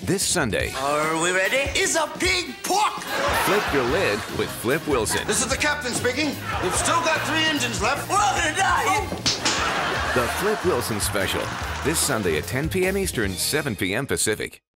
This Sunday. Are we ready? Is a pig pork! Flip your lid with Flip Wilson. This is the captain speaking. We've still got 3 engines left. We're all gonna die! The Flip Wilson Special. This Sunday at 10 p.m. Eastern, 7 p.m. Pacific.